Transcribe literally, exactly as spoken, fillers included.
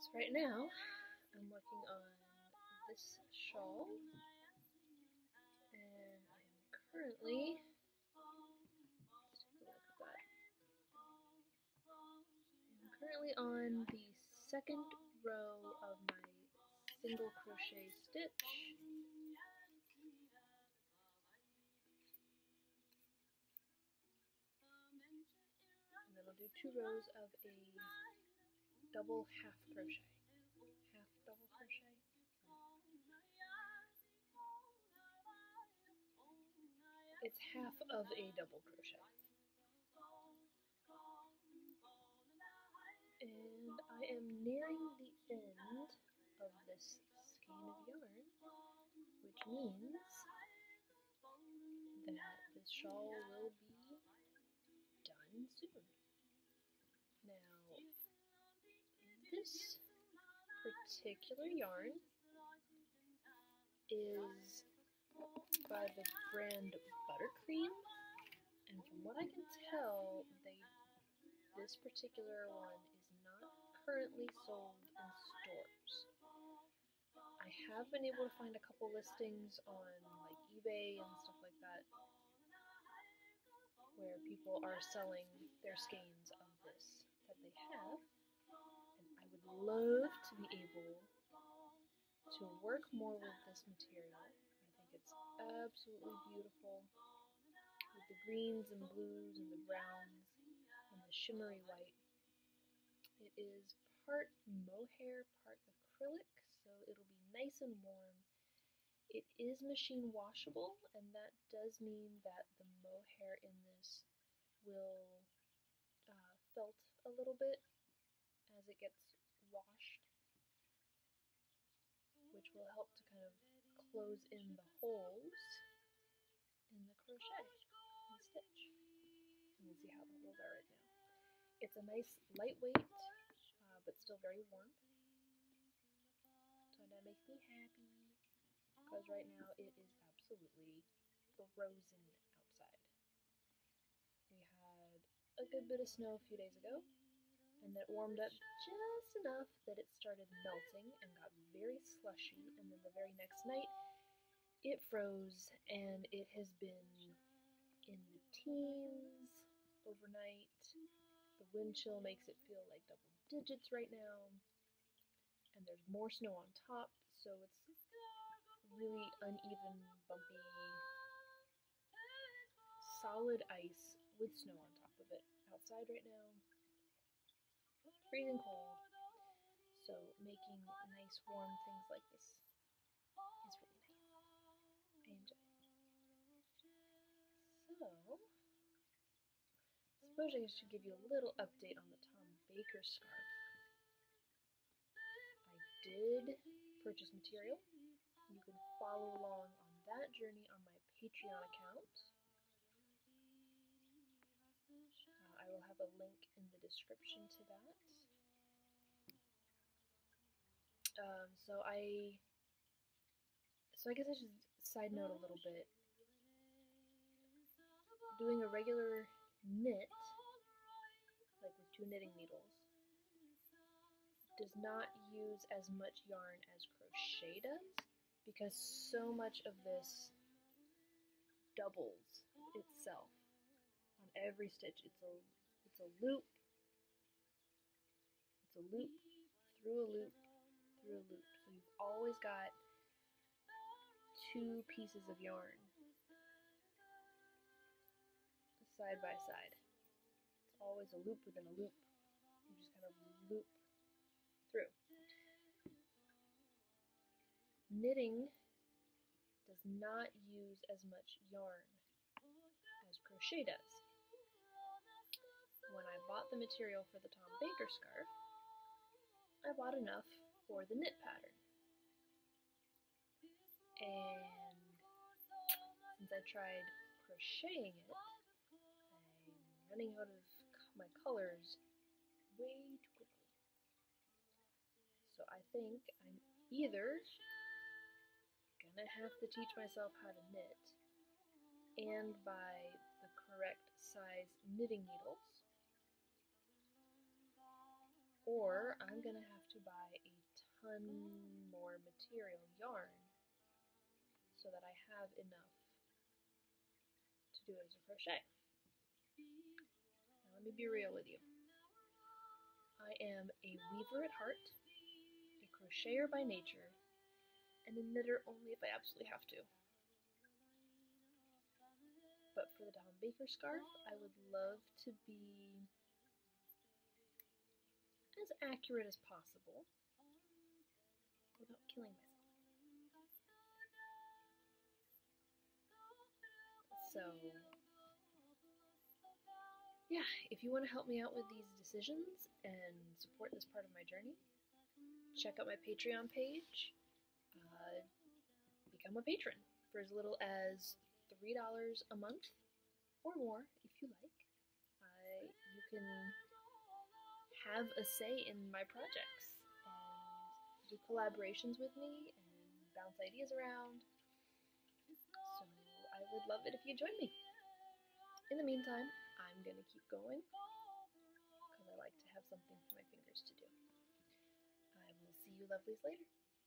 So right now, I'm working on this shawl, and I am currently, let's take a look at that. I'm currently on the second row of my single crochet stitch. And then I'll do two rows of a double half crochet. Half double crochet. It's half of a double crochet. And I am nearing the end of this skein of yarn, which means that this shawl will be done soon. Now, this particular yarn is by the brand Buttercream, and from what I can tell, they this particular one is not currently sold in stores. I have been able to find a couple listings on like eBay and stuff like that where people are selling their skeins of this that they have, and I would love to be able to work more with this material. I think it's absolutely beautiful with the greens and blues and the browns and the shimmery white. It is part mohair, part acrylic, so it'll be nice and warm. It is machine washable, and that does mean that the mohair in this will uh, felt a little bit as it gets washed, which will help to kind of close in the holes in the crochet and stitch. You can see how the holes are right now. It's a nice lightweight, uh, but still very warm. So that makes me happy, because right now it is absolutely frozen outside. We had a good bit of snow a few days ago, and it warmed up just enough that it started melting and got very slushy, and then the very next night it froze, and it has been in the teens overnight. The wind chill makes it feel like double digits right now, and there's more snow on top, so it's really uneven, bumpy, solid ice with snow on top of it. Outside right now, freezing cold, so making nice warm things like this is really nice. I enjoy it. So, I suppose I should give you a little update on the Tom Baker scarf. I did purchase material. You can follow along on that journey on my Patreon account. Uh, I will have a link in the description to that. Um, so I, so I guess I should side note a little bit. Doing a regular knit, like with two knitting needles, does not use as much yarn as crochet does, because so much of this doubles itself on every stitch. It's a it's a loop, it's a loop, through a loop, through a loop. So you've always got two pieces of yarn side by side. It's always a loop within a loop. You just kind of loop through. Knitting does not use as much yarn as crochet does. When I bought the material for the Tom Baker scarf, I bought enough for the knit pattern. And since I tried crocheting it, I'm running out of my colors way too quickly. So I think I'm either gonna have to teach myself how to knit and buy the correct size knitting needles, or or I'm gonna have to buy a ton more material, yarn, so that I have enough to do it as a crochet. Now let me be real with you. I am a weaver at heart, a crocheter by nature, and a knitter only if I absolutely have to. But for the Don Baker scarf, I would love to be as accurate as possible without killing myself. So, yeah, if you want to help me out with these decisions and support this part of my journey, check out my Patreon page. Uh, become a patron for as little as three dollars a month or more if you like. Uh, you can have a say in my projects and do collaborations with me and bounce ideas around. So I would love it if you join me. In the meantime, I'm going to keep going because I like to have something for my fingers to do. I will see you lovelies later.